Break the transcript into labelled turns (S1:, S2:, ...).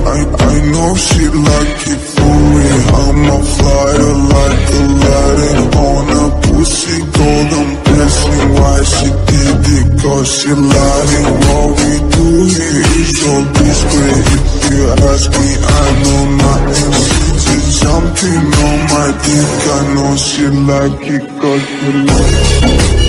S1: I know she like it for real. I'ma fly her like Aladdin on a pussy golden blessing. Why she did it? Cause she lying. What we do here is so discreet. If you ask me, I know nothing. She just jumping on my dick. I know she like it cause she like it.